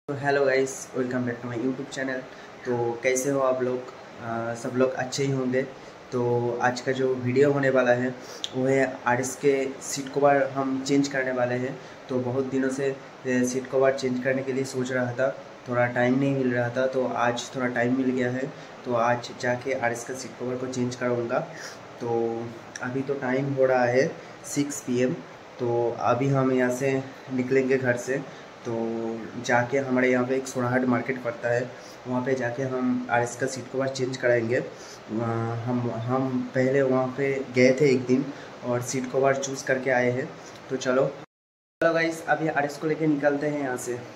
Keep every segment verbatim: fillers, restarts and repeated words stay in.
तो hello guys, welcome back to my YouTube channel. तो कैसे हो आप लोग? आ, सब लोग अच्छे ही होंगे। तो आज का जो वीडियो होने वाला है वो है आरएस के सीट कवर हम चेंज करने वाले हैं। तो बहुत दिनों से सीट कवर चेंज करने के लिए सोच रहा था, थोड़ा टाइम नहीं मिल रहा था, तो आज थोड़ा टाइम मिल गया है। तो आज जाके आरएस का सीट कवर को चेंज कराऊँगा। तो अभी तो टाइम हो रहा है सिक्स पी एम। तो अभी हम यहाँ से निकलेंगे घर से। तो जाके हमारे यहाँ पे एक सोनाहाट मार्केट पड़ता है, वहाँ पे जाके हम आरएस का सीट कवर चेंज कराएंगे। हम हम पहले वहाँ पे गए थे एक दिन और सीट कवर चूज़ करके आए हैं। तो चलो चलो गाइस, अभी आरएस को लेके निकलते हैं यहाँ से।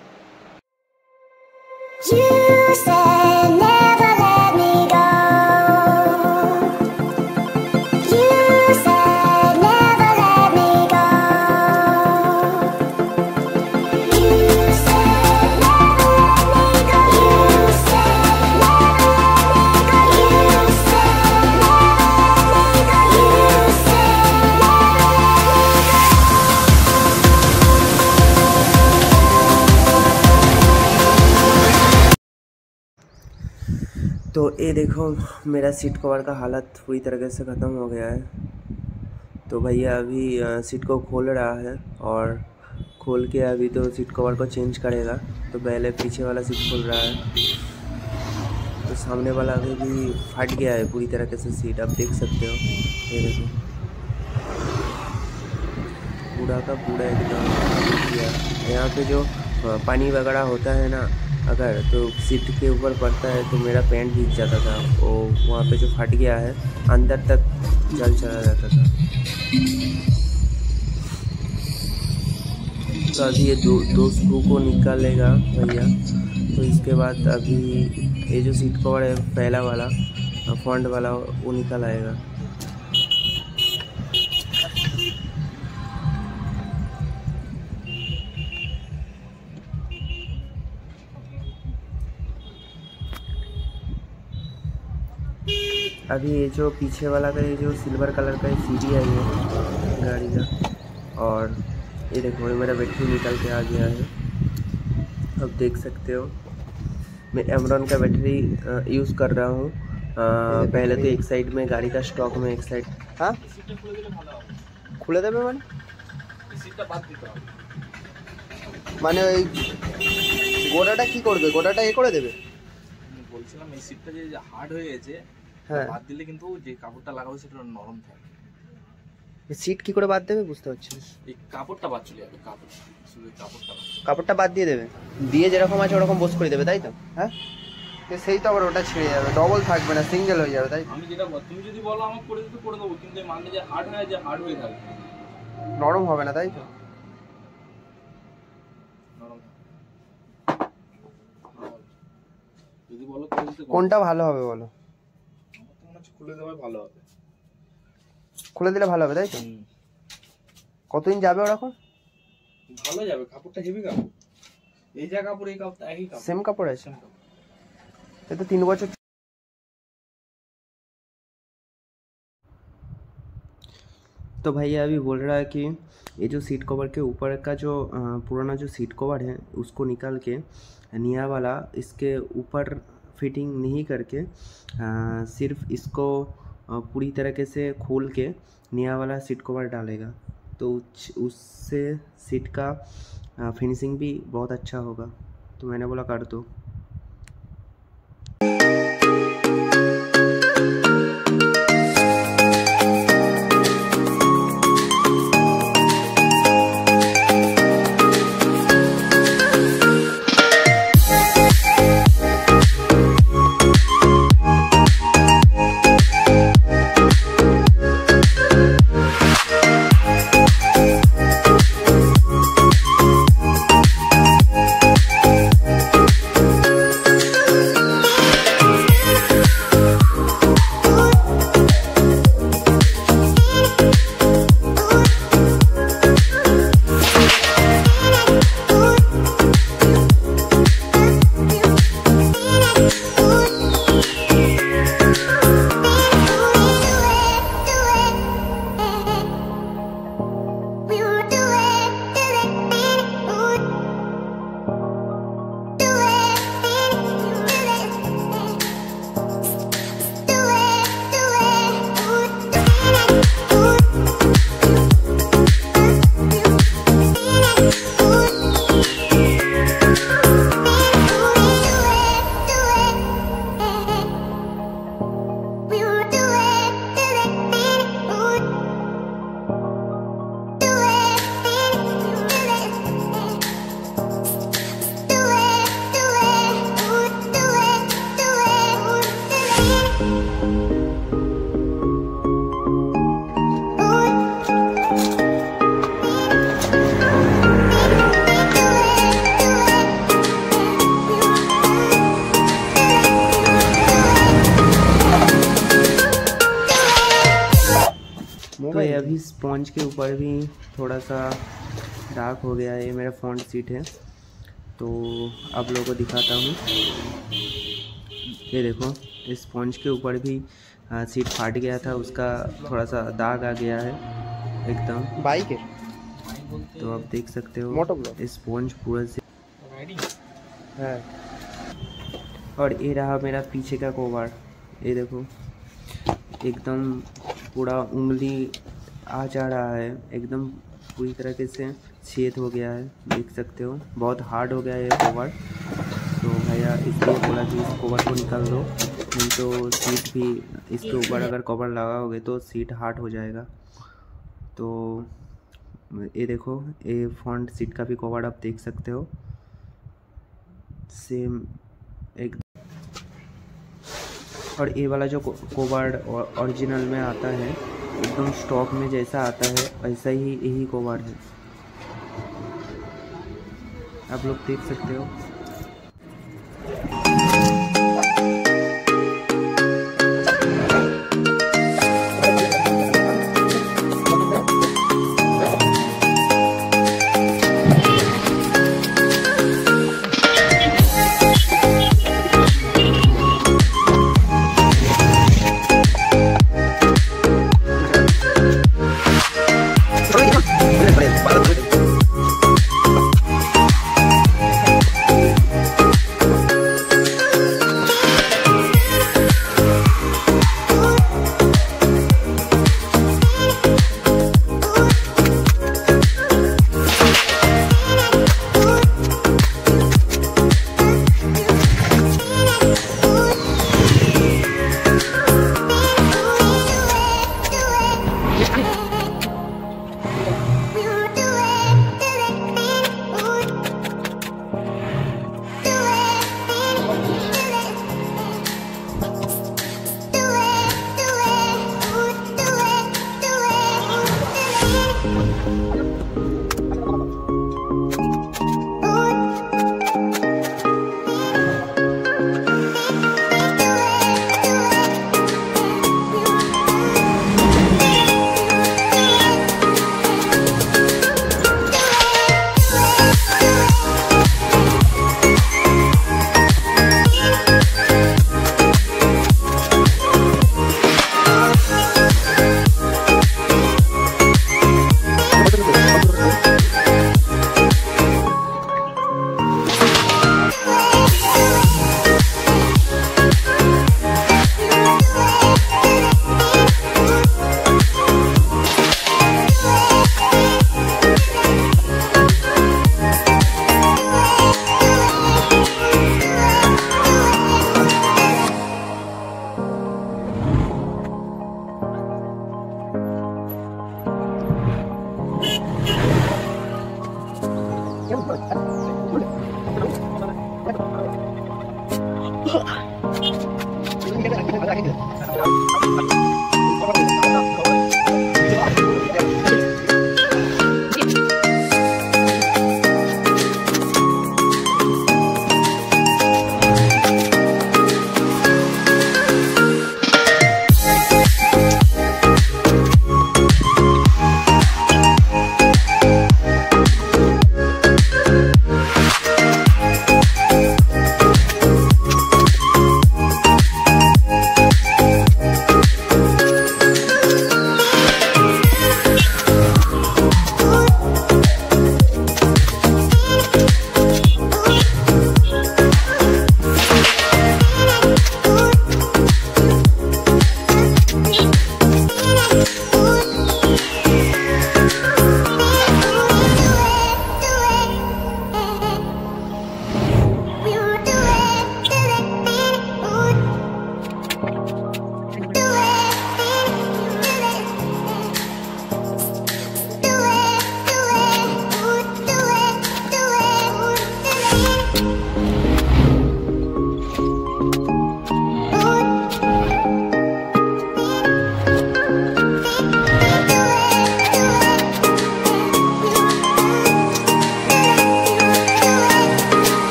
तो ये देखो, मेरा सीट कवर का हालत पूरी तरीके से ख़त्म हो गया है। तो भैया अभी सीट को खोल रहा है और खोल के अभी तो सीट कवर को चेंज करेगा। तो पहले पीछे वाला सीट खोल रहा है, तो सामने वाला अभी भी फट गया है पूरी तरीके से सीट, आप देख सकते हो। ये देखो पूरा का पूरा एकदम। यहाँ पे जो पानी वगैरह होता है ना, अगर तो सीट के ऊपर पड़ता है तो मेरा पैंट भीग जाता था। वो वहाँ पे जो फट गया है अंदर तक जल चला जाता था। तो अभी ये दो दो स्क्रू को निकालेगा भैया। तो इसके बाद अभी ये जो सीट कवर है पहला वाला फ्रंट वाला वो निकल आएगा। अभी ये जो पीछे वाला का ये जो सिल्वर कलर का सीढ़ी है ये गाड़ी का, और ये देखो ये मेरा बैटरी निकल के आ गया है। अब देख सकते हो मैं एमरॉन का बैटरी यूज़ कर रहा हूँ। पहले तो एक साइड में गाड़ी का स्टॉक में एक साइड हाँ खुले देवे মানে মানে ওই গোড়াটা কি করবে, গোড়াটা এ করে দেবে বলছিলাম। এই সিটটা যে হার্ড হয়ে গেছে, হ্যাঁ বাদ দিলে কিন্তু যে কাপড়টা লাগাবে সেটা নরম থাকে। সিট কি করে বাদ দেবে বুঝতে পারছি না। এই কাপড়টা বাদ চলে যাবে, কাপড় শুধু কাপড়টা কাপড়টা বাদ দিয়ে দেবে, দিয়ে যেরকম আছে ওরকম বস করে দেবে, তাই তো? হ্যাঁ সেই তো আবার ওটা ছিঁড়ে যাবে, ডবল থাকবে না, সিঙ্গেল হয়ে যাবে, তাই? আমি যেটা তুমি যদি বলো আমাকে করে দিতে করে দেবো, কিন্তু মানে যে হার্ড হয়ে যে হার্ড হয়ে থাকবে, নরম হবে না, তাই তো? নরম যদি বলো করে দিতে। কোনটা ভালো হবে বলো? আমার তো মনে হচ্ছে খুলে দেওয়াই ভালো হবে। খুলে দিলে ভালো হবে, তাই তো? কতদিন যাবে ওরকম? ভালো যাবে, কাপড়টা হেভি কাপড়। এই যা কাপড় এই কাপড় একই কাপড়, সেম কাপড় আছে। ये तो तीन बছর। तो भैया अभी बोल रहा है कि ये जो सीट कवर के ऊपर का जो पुराना जो सीट कवर है उसको निकाल के नया वाला इसके ऊपर फिटिंग नहीं करके आ, सिर्फ इसको पूरी तरीके से खोल के नया वाला सीट कवर डालेगा। तो उससे सीट का फिनिशिंग भी बहुत अच्छा होगा। तो मैंने बोला कर दो। स्पॉन्ज के ऊपर भी थोड़ा सा डार्क हो गया है। ये मेरा फ्रंट सीट है, तो आप लोगों को दिखाता हूँ। ये देखो, इस स्पॉन्ज के ऊपर भी आ, सीट फाट गया था, उसका थोड़ा सा दाग आ गया है एकदम। बाइक है, तो आप देख सकते हो मोटो ब्लॉक स्पॉन्ज पूरा से है। और ये रहा मेरा पीछे का कवर। ये देखो, एकदम पूरा उंगली आ जा रहा है, एकदम पूरी तरीके से छेद हो गया है, देख सकते हो। बहुत हार्ड हो गया है ये कवर, तो भैया इसलिए बोला कि इस कवर को निकाल दो, नहीं तो सीट भी इसके ऊपर अगर कवर लगाओगे तो सीट हार्ड हो जाएगा। तो ये देखो, ये फ्रंट सीट का भी कवर आप देख सकते हो, सेम एक। और ये वाला जो कवर ओरिजिनल में आता है, एकदम स्टॉक में जैसा आता है वैसा ही यही कवर है, आप लोग देख सकते हो।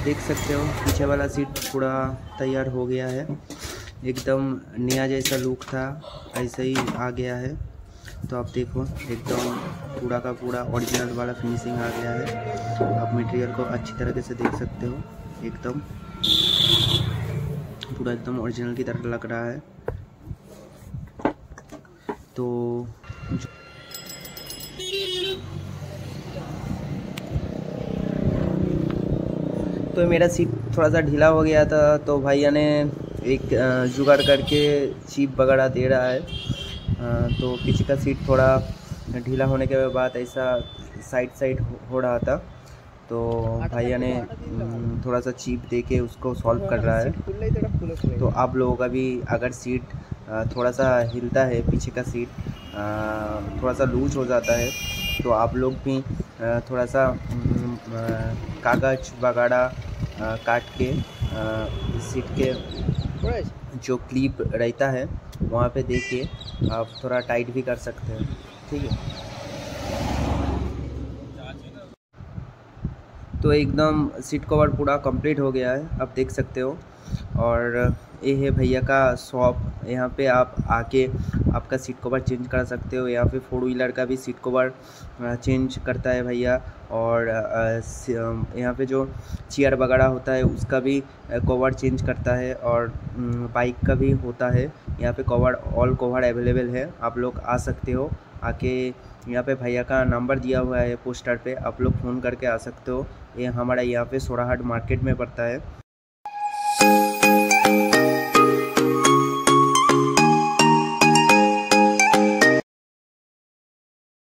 देख सकते हो पीछे वाला सीट पूरा तैयार हो गया है, एकदम नया जैसा लुक था ऐसे ही आ गया है। तो आप देखो एकदम पूरा का पूरा ओरिजिनल वाला फिनिशिंग आ गया है। आप मटेरियल को अच्छी तरीके से देख सकते हो, एकदम पूरा एकदम ओरिजिनल की तरह लग रहा है। तो तो मेरा सीट थोड़ा सा ढीला हो गया था, तो भैया ने एक जुगाड़ करके चीप वगैरह दे रहा है। तो पीछे का सीट थोड़ा ढीला होने के बाद ऐसा साइड साइड हो रहा था, तो भैया ने थोड़ा सा चीप दे के उसको सॉल्व कर रहा है। तो आप लोगों का भी अगर सीट थोड़ा सा हिलता है, पीछे का सीट थोड़ा सा लूज हो जाता है, तो आप लोग भी थोड़ा सा कागज वगैरह काट के सीट के जो क्लिप रहता है वहाँ पे दे के आप थोड़ा टाइट भी कर सकते हैं, ठीक है। तो एकदम सीट कवर पूरा कंप्लीट हो गया है, आप देख सकते हो। और ये है भैया का शॉप, यहाँ पे आप आके आपका सीट कवर चेंज कर सकते हो। यहाँ पे फोर व्हीलर का भी सीट कवर चेंज करता है भैया, और यहाँ पे जो चेयर वगैरह होता है उसका भी कवर चेंज करता है, और बाइक का भी होता है। यहाँ पे कवर ऑल कवर अवेलेबल है, आप लोग आ सकते हो। आके यहाँ पे भैया का नंबर दिया हुआ है पोस्टर पे, आप लोग फ़ोन करके आ सकते हो। ये हमारा यहाँ पे सोराहाट मार्केट में पड़ता है।